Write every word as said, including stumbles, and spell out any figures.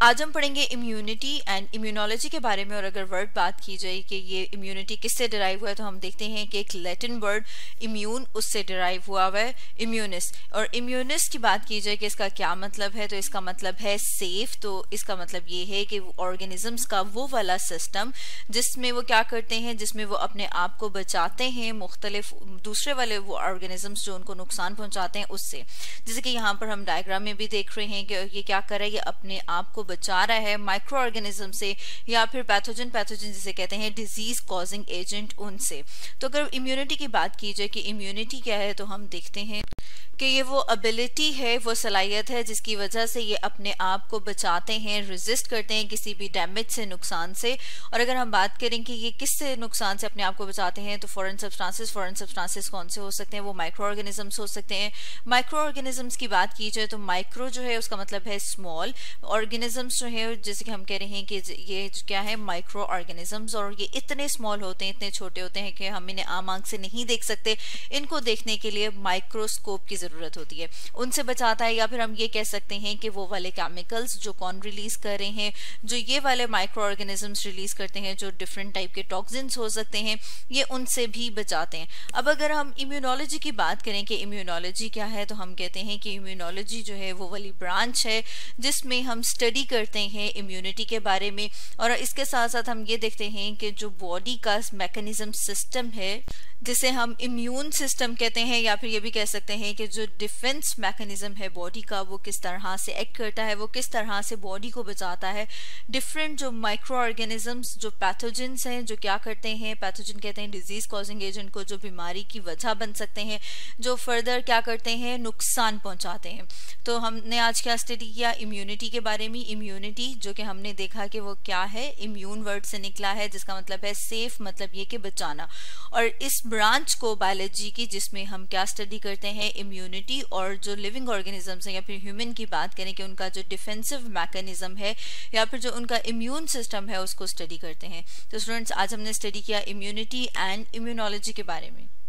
आज हम पढ़ेंगे इम्यूनिटी एंड इम्यूनोलॉजी के बारे में। और अगर वर्ड बात की जाए कि ये इम्यूनिटी किससे डिराइव हुआ है, तो हम देखते हैं कि एक लैटिन वर्ड इम्यून उससे डिराइव हुआ हुआ है, इम्यूनिस। और इम्यूनिस की बात की जाए कि इसका क्या मतलब है, तो इसका मतलब है सेफ। तो इसका मतलब ये है कि ऑर्गेनिजम्स का वो वाला सिस्टम जिसमें वो क्या करते हैं, जिसमें वो अपने आप को बचाते हैं मुख्तलिफ दूसरे वाले वो ऑर्गेनिजम्स जो उनको नुकसान पहुंचाते हैं उससे। जैसे कि यहाँ पर हम डायग्राम में भी देख रहे हैं कि ये क्या कर रहा है, ये अपने आप को बचा रहा है माइक्रो ऑर्गेनिज्म से या फिर पैथोजन पैथोजन जिसे कहते हैं डिजीज कॉजिंग एजेंट उनसे। तो अगर इम्यूनिटी की बात की जाए कि इम्यूनिटी क्या है, तो हम देखते हैं कि ये वो एबिलिटी है, वो सलाहियत है जिसकी वजह से ये अपने आप को बचाते हैं, रेजिस्ट करते हैं किसी भी डैमेज से, नुकसान से। और अगर हम बात करें कि ये किससे नुकसान से अपने आप को बचाते हैं, तो फॉरेन सब्सटेंसेस फॉरेन सब्सटेंसेस कौन से हो सकते हैं, वो माइक्रो ऑर्गेनिजम्स हो सकते हैं। माइक्रो ऑर्गेनिजम्स की बात की जाए तो माइक्रो जो है उसका मतलब है स्मॉल, ऑर्गेनिजम्स जो है जैसे कि हम कह रहे हैं कि ये क्या है, माइक्रो ऑर्गेनिजम्स। और ये इतने स्मॉल होते हैं, इतने छोटे होते हैं कि हम इन्हें आम आंख से नहीं देख सकते। इनको देखने के लिए माइक्रोस्कोप की जरूरत होती है, उनसे बचाता है। या फिर हम ये कह सकते हैं कि वो वाले केमिकल्स जो कौन रिलीज कर रहे हैं, जो ये वाले माइक्रो ऑर्गेनिजम्स रिलीज करते हैं, जो डिफरेंट टाइप के टॉक्सिन्स हो सकते हैं, ये उनसे भी बचाते हैं। अब अगर हम इम्यूनोलॉजी की बात करें कि इम्यूनोलॉजी क्या है, तो हम कहते हैं कि इम्यूनोलॉजी जो है वो वाली ब्रांच है जिसमें हम स्टडी करते हैं इम्यूनिटी के बारे में। और इसके साथ साथ हम ये देखते हैं कि जो बॉडी का मैकेनिज्म सिस्टम है जिसे हम इम्यून सिस्टम कहते हैं, या फिर ये भी कह सकते हैं कि जो डिफेंस मैकेनिज्म है बॉडी का, वो किस तरह से एक्ट करता है, वो किस तरह से बॉडी को बचाता है। डिफरेंट जो माइक्रो ऑर्गेनिजम्स जो पैथोजेंस हैं, जो क्या करते हैं, पैथोजन कहते हैं डिजीज कॉजिंग एजेंट को, जो बीमारी की वजह बन सकते हैं, जो फर्दर क्या करते हैं, नुकसान पहुंचाते हैं। तो हमने आज क्या स्टडी किया, इम्यूनिटी के बारे में। इम्यूनिटी जो कि हमने देखा कि वो क्या है, इम्यून वर्ड से निकला है जिसका मतलब है सेफ, मतलब ये कि बचाना। और इस ब्रांच को बायोलॉजी की जिसमें हम क्या स्टडी करते हैं, इम्यूनिटी। और जो लिविंग ऑर्गेनिजम्स हैं या फिर ह्यूमन की बात करें कि उनका जो डिफेंसिव मैकेनिज्म है या फिर जो उनका इम्यून सिस्टम है उसको स्टडी करते हैं। तो स्टूडेंट्स, आज हमने स्टडी किया इम्यूनिटी एंड इम्यूनोलॉजी के बारे में।